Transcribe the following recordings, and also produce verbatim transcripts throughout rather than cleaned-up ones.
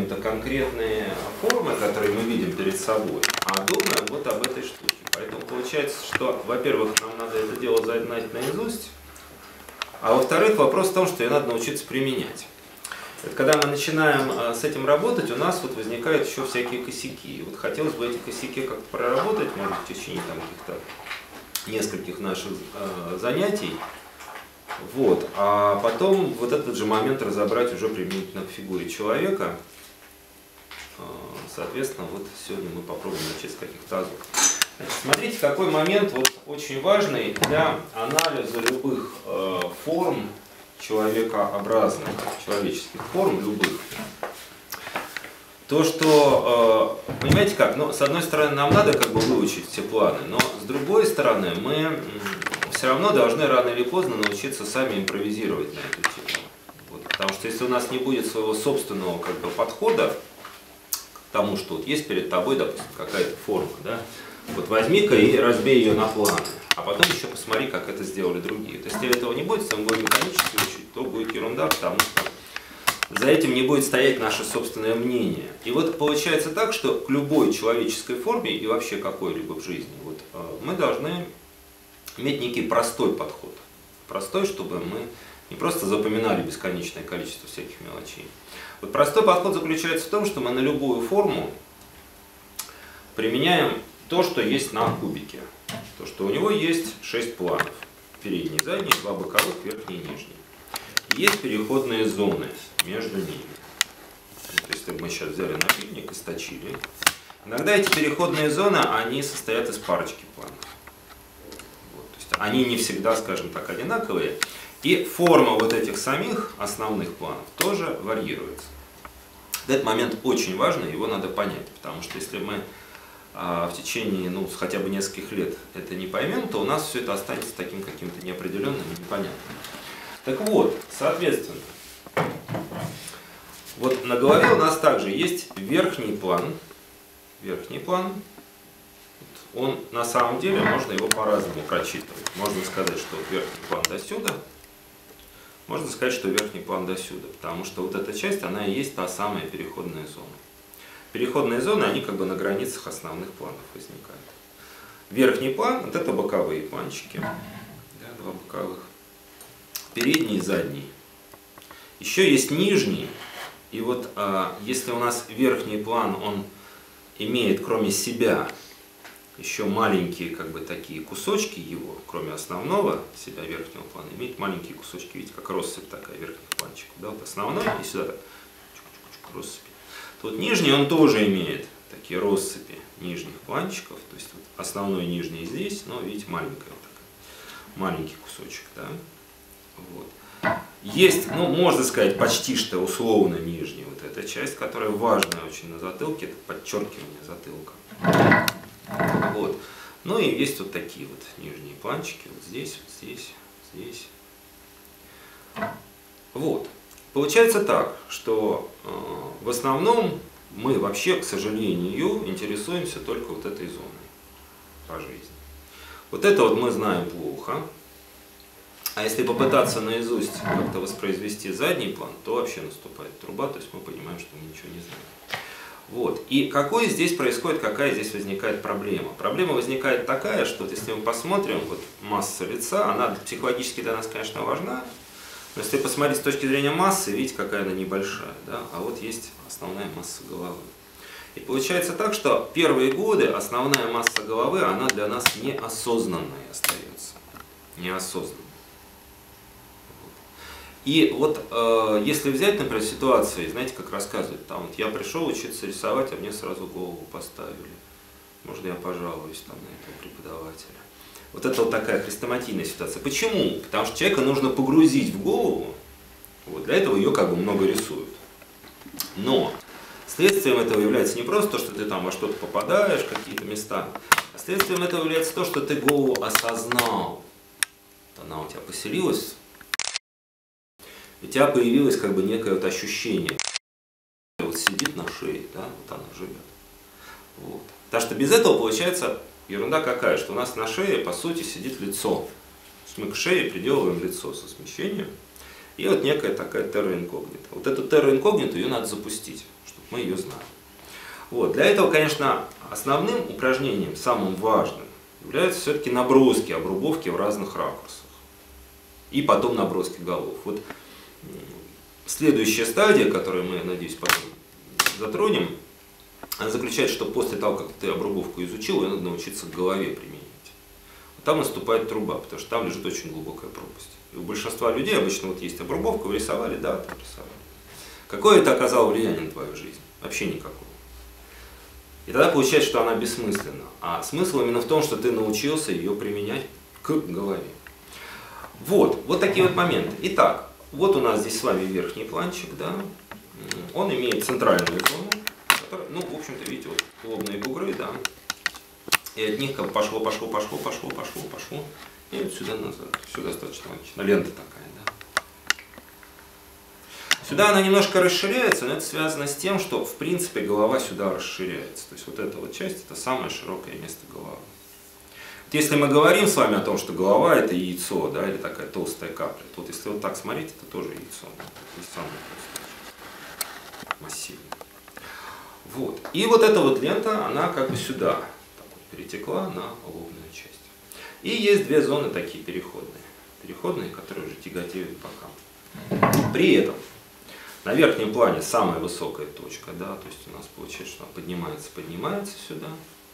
исследуем-то конкретные формы, которые мы видим перед собой, а думаем вот об этой штуке. Поэтому получается, что, во-первых, нам надо это дело знать наизусть, а во-вторых, вопрос в том, что ее надо научиться применять. Это когда мы начинаем с этим работать, у нас вот возникают еще всякие косяки. И вот хотелось бы эти косяки как-то проработать, может быть, в течение там каких-то нескольких наших э, занятий. Вот. А потом вот этот же момент разобрать уже применительно к фигуре человека. Соответственно, вот сегодня мы попробуем начать с каких-то азов. Значит, смотрите, какой момент вот очень важный для анализа любых э, форм человекообразных, человеческих форм любых. То, что, э, понимаете как, ну, с одной стороны, нам надо как бы выучить все планы, но с другой стороны, мы все равно должны рано или поздно научиться сами импровизировать на эту тему. Вот, потому что если у нас не будет своего собственного как бы подхода к тому, что вот есть перед тобой, допустим, какая-то форма, да, вот возьми-ка и разбей ее на планы, а потом еще посмотри, как это сделали другие. То есть, если этого не будет, если мы будем механически учить, то будет ерунда, потому что за этим не будет стоять наше собственное мнение. И вот получается так, что к любой человеческой форме и вообще какой-либо в жизни вот, мы должны иметь некий простой подход. Простой, чтобы мы не просто запоминали бесконечное количество всяких мелочей. Вот простой подход заключается в том, что мы на любую форму применяем то, что есть на кубике. То, что у него есть шесть планов. Передний, задний, два боковых, верхний и нижний. Есть переходные зоны между ними. Вот если мы сейчас взяли напильник и сточили. Иногда эти переходные зоны, они состоят из парочки планов. Вот, то есть они не всегда, скажем так, одинаковые. И форма вот этих самих основных планов тоже варьируется. Этот момент очень важный, его надо понять. Потому что если мы а, в течение ну, хотя бы нескольких лет это не поймем, то у нас все это останется таким каким-то неопределенным и непонятным. Так вот, соответственно, вот на голове у нас также есть верхний план. Верхний план. Он на самом деле, можно его по-разному прочитывать. Можно сказать, что верхний план до сюда. Можно сказать, что верхний план до сюда. Потому что вот эта часть, она и есть та самая переходная зона. Переходные зоны, они как бы на границах основных планов возникают. Верхний план, вот это боковые планчики. Да, два боковых. Передний и задний. Еще есть нижний. И вот а, если у нас верхний план, он имеет кроме себя еще маленькие как бы такие кусочки его, кроме основного себя верхнего плана, имеет маленькие кусочки, видите, как россыпь такая верхних планчиков. Да, вот основной и сюда так, чук-чук-чук, россыпи. Вот нижний он тоже имеет такие россыпи нижних планчиков, то есть вот основной нижний здесь, но видите, маленькая вот такая, маленький кусочек, да. Вот. Есть, ну, можно сказать, почти что условно нижняя вот эта часть, которая важная очень на затылке, это подчеркивание затылка. Вот. Ну и есть вот такие вот нижние планчики, вот здесь, вот здесь, здесь. Вот. Получается так, что э, в основном мы вообще, к сожалению, интересуемся только вот этой зоной по жизни. Вот это вот мы знаем плохо. А если попытаться наизусть как-то воспроизвести задний план, то вообще наступает труба, то есть мы понимаем, что мы ничего не знаем. Вот. И какой здесь происходит, какая здесь возникает проблема? Проблема возникает такая, что вот если мы посмотрим, вот масса лица, она психологически для нас, конечно, важна, но если посмотреть с точки зрения массы, видите, какая она небольшая, да? А вот есть основная масса головы. И получается так, что первые годы основная масса головы, она для нас неосознанной остается. Неосознанной. И вот э, если взять, например, ситуацию, знаете, как рассказывают, там вот я пришел учиться рисовать, а мне сразу голову поставили. Можно я пожалуюсь там на этого преподавателя? Вот это вот такая хрестоматийная ситуация. Почему? Потому что человека нужно погрузить в голову, вот, для этого ее как бы много рисуют. Но следствием этого является не просто то, что ты там во что-то попадаешь, какие-то места, а следствием этого является то, что ты голову осознал. Она у тебя поселилась. У тебя появилось как бы некое вот ощущение, вот сидит на шее, да, вот она живет. Вот. Потому что без этого получается ерунда какая, что у нас на шее по сути сидит лицо. Мы к шее приделываем лицо со смещением, и вот некая такая терра инкогнита. Вот эту терра инкогниту ее надо запустить, чтобы Мы ее знаем. Вот. Для этого, конечно, основным упражнением, самым важным, являются все-таки наброски, обрубовки в разных ракурсах. И потом наброски голов. Вот следующая стадия, которую мы, надеюсь, потом затронем, она заключается, что после того, как ты обрубовку изучил, ее надо научиться к голове применять. Там наступает труба, потому что там лежит очень глубокая пропасть. И у большинства людей обычно вот есть обрубовка, вы рисовали, да, там рисовали. Какое это оказало влияние на твою жизнь? Вообще никакого. И тогда получается, что она бессмысленна. А смысл именно в том, что ты научился ее применять к голове. Вот, вот такие вот моменты. Итак, вот у нас здесь с вами верхний планчик, да. Он имеет центральную зону, которая, ну, в общем-то, видите, вот лобные бугры, да. И от них как пошло, пошло, пошло, пошло, пошло, пошло. И вот сюда назад. Все достаточно логично. Лента такая, да. Сюда она немножко расширяется, но это связано с тем, что в принципе голова сюда расширяется. То есть вот эта вот часть, это самое широкое место головы. Вот если мы говорим с вами о том, что голова это яйцо, да, или такая толстая капля, то вот если вот так смотреть, это тоже яйцо. Да, это самое толстое, массивное. Вот. И вот эта вот лента, она как бы сюда так вот перетекла на лобную часть. И есть две зоны такие переходные. Переходные, которые уже тяготеют по бокам. При этом на верхнем плане самая высокая точка, да, то есть у нас получается, что она поднимается, поднимается сюда.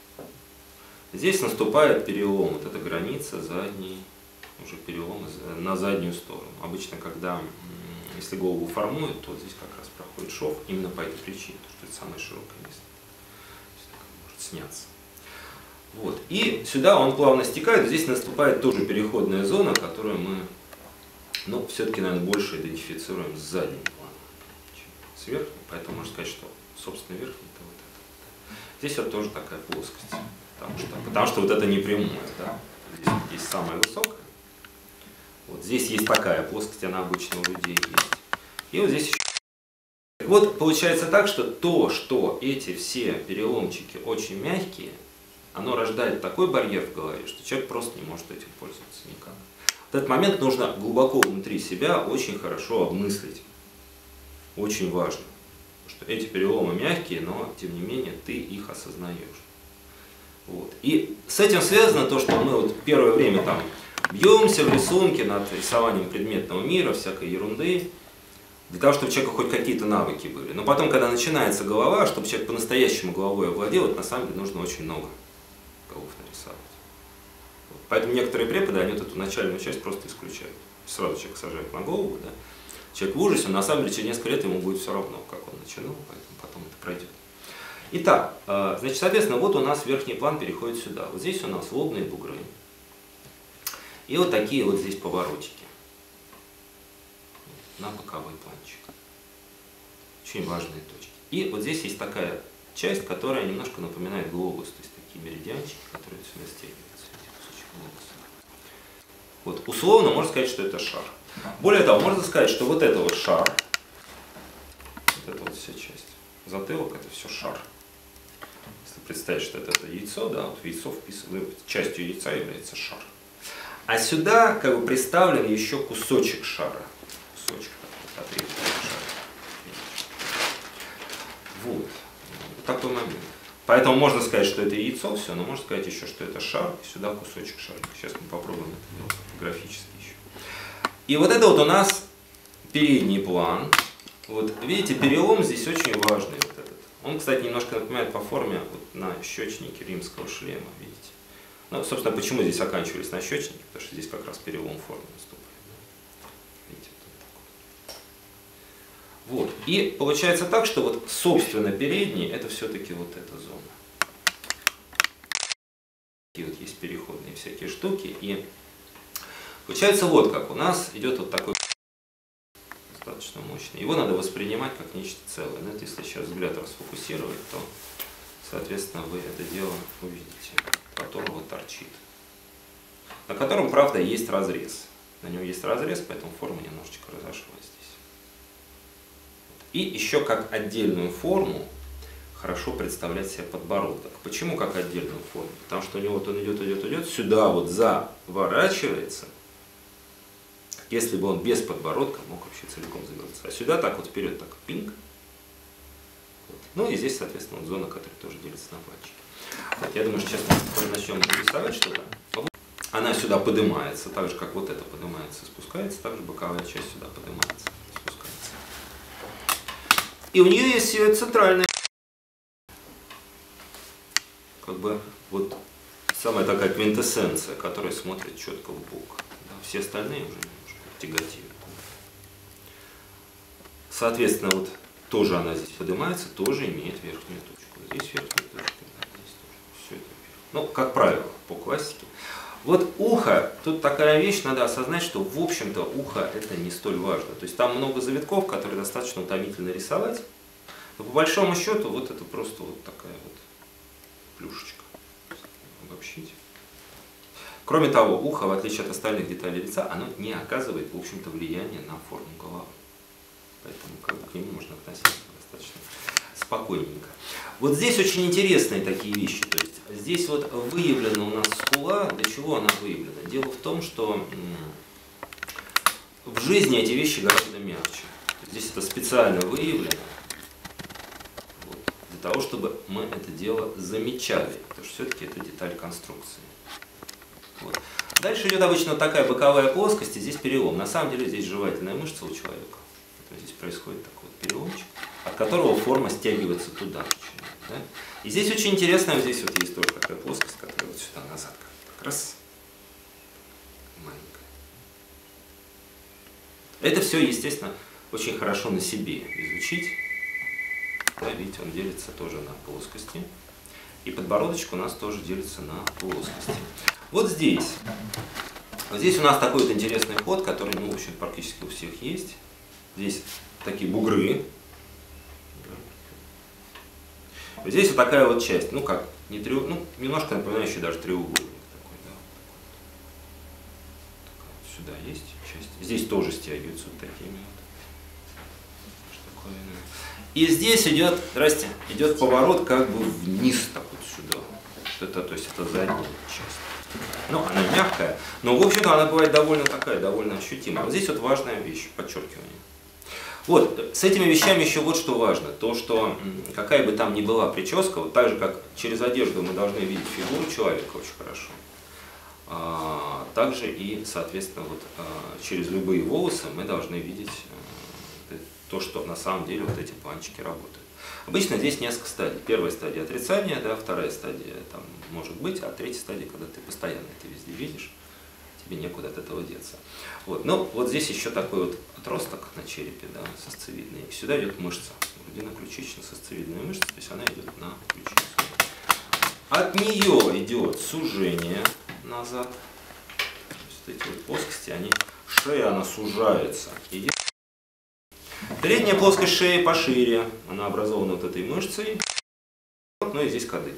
Здесь наступает перелом, вот эта граница задней, уже перелом на заднюю сторону. Обычно, когда, если голову формуют, то здесь как раз проходит шов, именно по этой причине, потому что это самое широкое место. То есть это может сняться. Вот. И сюда он плавно стекает, здесь наступает тоже переходная зона, которую мы, ну, все-таки, наверное, больше идентифицируем с задним планом, чем с верхним. Поэтому можно сказать, что, собственно, верхний это вот это. Здесь вот тоже такая плоскость, потому что, потому что вот это не прямое, да. Здесь вот есть самая высокая. Вот здесь есть такая плоскость, она обычно у людей есть. И вот здесь еще. Вот получается так, что то, что эти все переломчики очень мягкие, оно рождает такой барьер в голове, что человек просто не может этим пользоваться никак. В этот момент нужно глубоко внутри себя очень хорошо обмыслить. Очень важно, что эти переломы мягкие, но тем не менее ты их осознаешь. Вот. И с этим связано то, что мы вот первое время там бьемся в рисунке над рисованием предметного мира, всякой ерунды, для того, чтобы у человека хоть какие-то навыки были. Но потом, когда начинается голова, чтобы человек по-настоящему головой овладел, это на самом деле нужно очень много голов нарисовать. Вот. Поэтому некоторые преподы, они вот эту начальную часть просто исключают. Сразу человек сажают на голову, да. Человек в ужасе, но на самом деле через несколько лет ему будет все равно, как он начинал, поэтому потом это пройдет. Итак, значит, соответственно, вот у нас верхний план переходит сюда. Вот здесь у нас лобные бугры. И вот такие вот здесь поворотики на боковой планчик. Очень важные точки. И вот здесь есть такая часть, которая немножко напоминает глобус, то есть такие меридианчики, которые сюда стягиваются. Вот, условно можно сказать, что это шар. Более того, можно сказать, что вот это вот шар, вот эта вот вся часть, затылок, это все шар. Если представить, что это, это яйцо, да, вот в яйцо вписывается, частью яйца является шар. А сюда как бы представлен еще кусочек шара. Кусочек отрезанного шара. Вот. Вот такой момент. Поэтому можно сказать, что это яйцо все, но можно сказать еще, что это шар, и сюда кусочек шарика. Сейчас мы попробуем это делать графически еще. И вот это вот у нас передний план. Вот видите, перелом здесь очень важный. Вот этот. Он, кстати, немножко напоминает по форме вот на щечнике римского шлема, видите. Ну, собственно, почему здесь оканчивались нащечники? Потому что здесь как раз перелом формы наступает. Видите, вот, вот. И получается так, что вот, собственно, передний это все-таки вот эта зона. Такие вот есть переходные всякие штуки. И получается вот как у нас идет вот такой достаточно мощный. Его надо воспринимать как нечто целое. Но это если сейчас взгляд расфокусировать, то, соответственно, вы это дело увидите, которого торчит. На котором, правда, есть разрез. На нем есть разрез, поэтому форма немножечко разошлась здесь. И еще как отдельную форму хорошо представлять себе подбородок. Почему как отдельную форму? Потому что у него вот он идет, идет, идет, сюда вот заворачивается. Если бы он без подбородка мог вообще целиком завернуться. А сюда так вот вперед, так пинг. Вот. Ну и здесь, соответственно, вот зона, которая тоже делится на пальчики. Вот, я думаю, что сейчас мы начнем рисовать что-то. Она сюда поднимается, так же, как вот это поднимается и спускается, также боковая часть сюда поднимается и спускается. И у нее есть ее центральная, как бы, вот самая такая квинтэссенция, которая смотрит четко в бок. Да, все остальные уже немножко тяготеют. Соответственно, вот тоже она здесь поднимается, тоже имеет верхнюю точку. Здесь верхняя точка, да, здесь тоже. Все это вверх. Ну, как правило, по классике. Вот ухо, тут такая вещь, надо осознать, что в общем-то ухо это не столь важно. То есть там много завитков, которые достаточно утомительно рисовать. Но по большому счету вот это просто вот такая вот плюшечка. Обобщить. Кроме того, ухо, в отличие от остальных деталей лица, оно не оказывает, в общем-то, влияния на форму головы. Поэтому как бы, к нему можно относиться достаточно спокойненько. Вот здесь очень интересные такие вещи. То есть здесь вот выявлена у нас скула. Для чего она выявлена? Дело в том, что в жизни эти вещи гораздо мягче. Здесь это специально выявлено вот, для того, чтобы мы это дело замечали. Потому что все-таки это деталь конструкции. Вот. Дальше идет обычно вот такая боковая плоскость, и здесь перелом. На самом деле здесь жевательная мышца у человека. Здесь происходит такой вот переломчик, от которого форма стягивается туда. Да? И здесь очень интересно, вот здесь вот есть тоже такая плоскость, которая вот сюда назад как раз маленькая. Это все, естественно, очень хорошо на себе изучить. Да, видите, он делится тоже на плоскости. И подбородочек у нас тоже делится на плоскости. Вот здесь. Вот здесь у нас такой вот интересный ход, который, ну, в общем, практически у всех есть. Здесь такие бугры. Вот здесь вот такая вот часть, ну как, не треу... ну, немножко напоминающая даже треугольник. Такой, да. Вот сюда есть часть. Здесь тоже стягиваются вот такими вот штуковинами. И здесь идет, здрасте, идет поворот как бы вниз, так вот сюда. Это, то есть это задняя часть. Ну, она мягкая, но в общем-то она бывает довольно такая, довольно ощутимая. Вот здесь вот важная вещь, подчеркивание. Вот, с этими вещами еще вот что важно. То, что какая бы там ни была прическа, вот так же, как через одежду мы должны видеть фигуру человека очень хорошо, а, также и, соответственно, вот, а, через любые волосы мы должны видеть а, то, что на самом деле вот эти планчики работают. Обычно здесь несколько стадий. Первая стадия отрицания, да, вторая стадия там может быть, а третья стадия, когда ты постоянно это везде видишь, тебе некуда от этого деться. Вот. Ну, вот здесь еще такой вот отросток на черепе, да, сосцевидный. И сюда идет мышца, грудино-ключично-сосцевидная мышца, то есть она идет на ключицу. От нее идет сужение назад. То есть вот эти вот плоскости, они, шея, она сужается. И передняя плоскость шеи пошире, она образована вот этой мышцей. Ну и здесь кадык.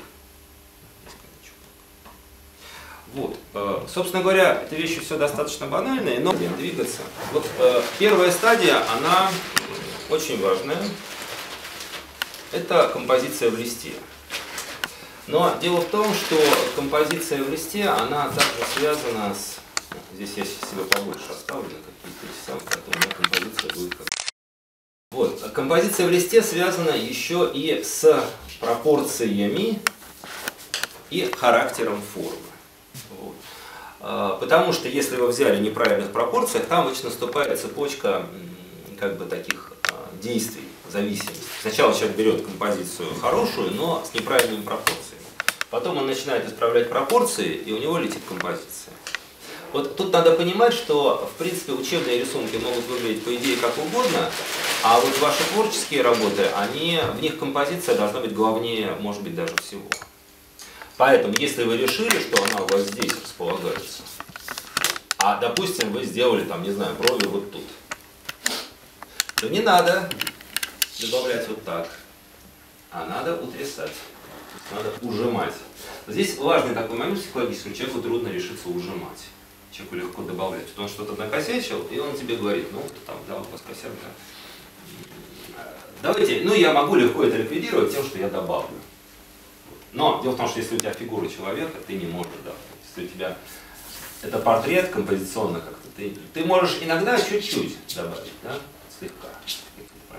Вот, собственно говоря, эти вещи все достаточно банальные, но будем двигаться. Вот первая стадия, она очень важная. Это композиция в листе. Но дело в том, что композиция в листе, она также связана с... Здесь я себе побольше оставлю какие-то рисунки, а то у меня композиция будет как... Вот, композиция в листе связана еще и с пропорциями и характером формы. Вот. Потому что если вы взяли в неправильных пропорциях, там обычно наступает цепочка как бы таких действий, зависимости. Сначала человек берет композицию хорошую, но с неправильными пропорциями. Потом он начинает исправлять пропорции, и у него летит композиция. Вот тут надо понимать, что в принципе учебные рисунки могут выглядеть по идее как угодно, а вот ваши творческие работы, они, в них композиция должна быть главнее, может быть, даже всего. Поэтому, если вы решили, что она у вас здесь располагается, а, допустим, вы сделали, там, не знаю, брови вот тут, то не надо добавлять вот так, а надо утрясать, надо ужимать. Здесь важный такой момент психологический, человеку трудно решиться ужимать. Человеку легко добавлять. Он что-то накосячил, и он тебе говорит, ну, там, да, у вас косяк, да. Давайте, ну, я могу легко это ликвидировать тем, что я добавлю. Но дело в том, что если у тебя фигура человека, ты не можешь добавить. Если у тебя это портрет композиционно как-то, ты, ты можешь иногда чуть-чуть добавить, да, слегка.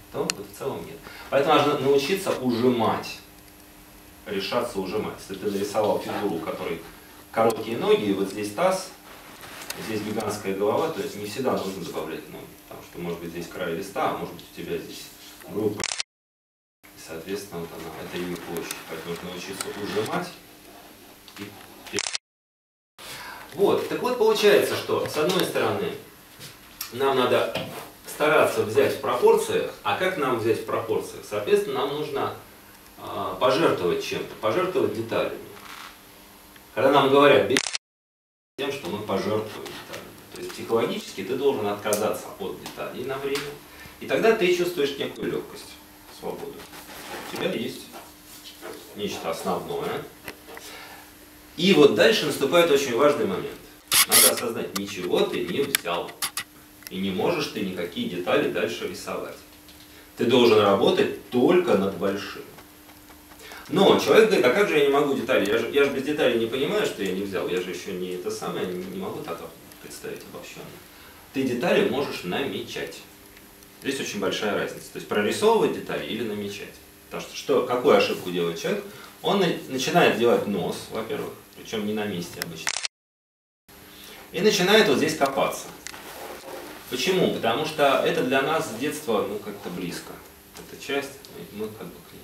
то вот в целом нет. Поэтому нужно научиться ужимать, решаться ужимать. Если ты нарисовал фигуру, у которой короткие ноги, и вот здесь таз, здесь гигантская голова, то есть не всегда нужно добавлять ноги, потому что может быть здесь край листа, а может быть у тебя здесь группа, и соответственно вот она, это ее площадь. Поэтому нужно научиться ужимать. И... Вот, так вот получается, что с одной стороны нам надо стараться взять в пропорциях, а как нам взять в пропорциях? Соответственно, нам нужно э, пожертвовать чем-то, пожертвовать деталями. Когда нам говорят, бей тем, что мы пожертвуем деталями. То есть психологически ты должен отказаться от деталей на время, и тогда ты чувствуешь некую легкость, свободу. У тебя есть нечто основное. И вот дальше наступает очень важный момент. Надо осознать, ничего ты не взял. И не можешь ты никакие детали дальше рисовать. Ты должен работать только над большим. Но человек говорит, а как же я не могу детали? Я же, я же без деталей не понимаю, что я не взял. Я же еще не это самое, не, не могу так представить обобщенно. Ты детали можешь намечать. Здесь очень большая разница. То есть прорисовывать детали или намечать. Потому что, что какую ошибку делает человек? Он начинает делать нос, во-первых, причем не на месте обычно. И начинает вот здесь копаться. Почему? Потому что это для нас с детства ну, как-то близко. Эта часть, мы как бы к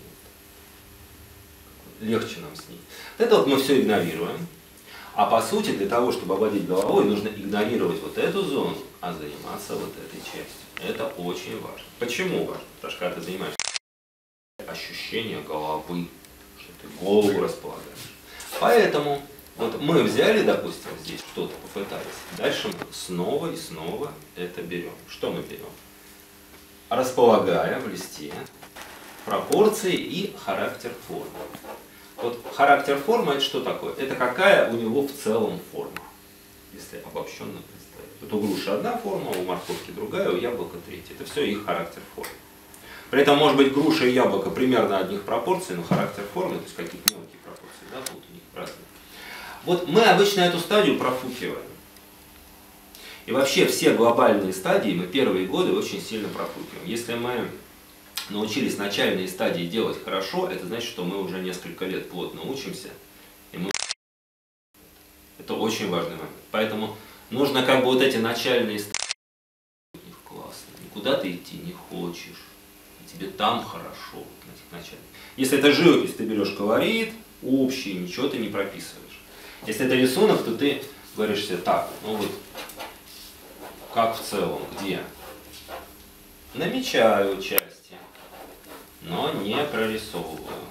ней. Легче нам с ней. Это вот мы все игнорируем. А по сути, для того, чтобы овладеть головой, нужно игнорировать вот эту зону, а заниматься вот этой частью. Это очень важно. Почему важно? Потому что когда ты занимаешься, ощущение головы, что ты голову располагаешь. Поэтому вот мы взяли, допустим, здесь что-то попытались. Дальше мы снова и снова это берем. Что мы берем? Располагая в листе пропорции и характер формы. Вот характер формы это что такое? Это какая у него в целом форма, если обобщенно представить. Вот у груши одна форма, у морковки другая, у яблока третья. Это все их характер формы. При этом может быть груша и яблоко примерно одних пропорций, но характер формы, то есть каких-то мелких пропорций, да, будут у них разные. Вот мы обычно эту стадию профукиваем. И вообще все глобальные стадии мы первые годы очень сильно профукиваем. Если мы научились начальные стадии делать хорошо, это значит, что мы уже несколько лет плотно учимся. И мы... Это очень важный момент. Поэтому нужно как бы вот эти начальные стадии. Классно. Никуда ты идти не хочешь. Тебе там хорошо. Вот, на этих начальных. Если это живопись, ты берешь колорит, общий, ничего ты не прописываешь. Если это рисунок, то ты говоришь себе так, ну вот, как в целом, где? Намечаю части, но не прорисовываю.